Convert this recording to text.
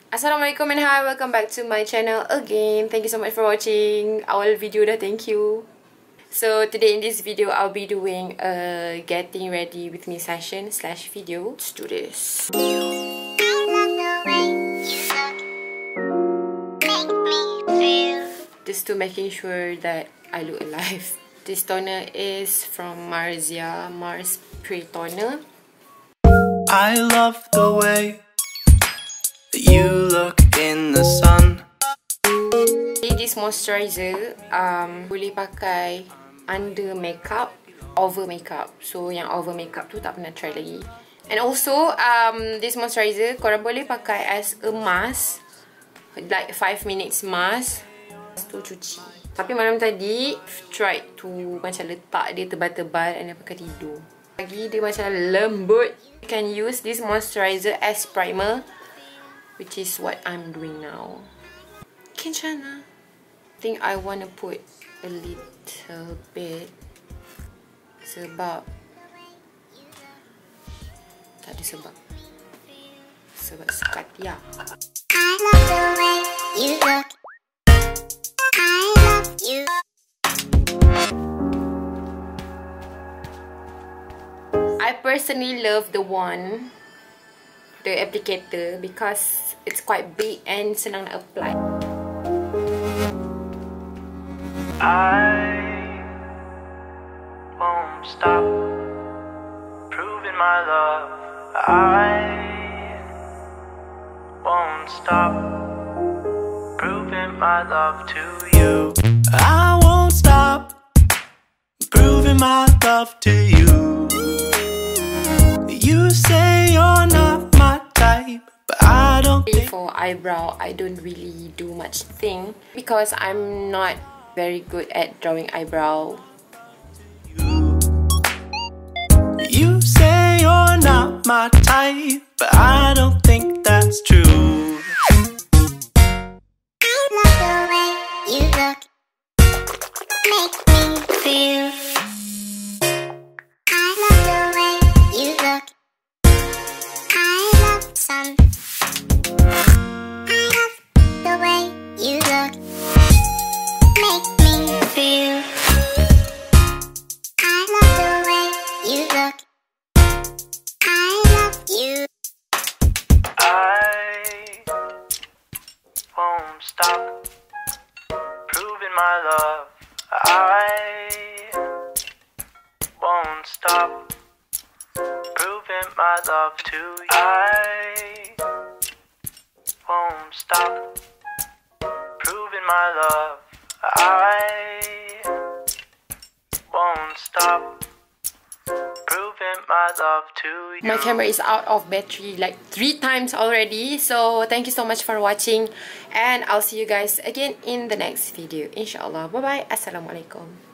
Assalamualaikum and hi, welcome back to my channel again. Thank you so much for watching. Awal video dah, thank you. So today in this video, I'll be doing a getting ready with me session / video. Let's do this. Just to making sure that I look alive. This toner is from Marzia Mars Pre Toner. I love the way that you look in the sun. This moisturizer boleh pakai under makeup, over makeup. So yang over makeup tu tak pernah try lagi. And also this moisturizer korang boleh pakai as a mask, like 5 minutes mask. Tu cuci. Tapi malam tadi try to macam letak dia tebal-tebal and pakai tidur. Lagi dia macam lembut. You can use this moisturizer as primer, which is what I'm doing now. Kencana. I think I want to put a little bit sebab tak ada sebab sekat ya. I love the way you look. I love you. I personally love the applicator because it's quite big and senang nak apply. I won't stop proving my love. I won't stop proving my love to you. I won't stop proving my love to you. You say you're not my type, but I don't think. For eyebrow, I don't really do much thing because I'm not very good at drawing eyebrow. You say you're not my type, but I don't think that's true. I love the way you look. Make me feel. I love the way you look. I love the sun. I love the way you look. Make me feel. I love the way you look. I love you. I won't stop proving my love. I won't stop proving my love to you. I won't stop proving my love. I won't stop proving my love to you. My camera is out of battery like 3 times already. So thank you so much for watching and I'll see you guys again in the next video. Inshallah. Bye bye. Assalamualaikum.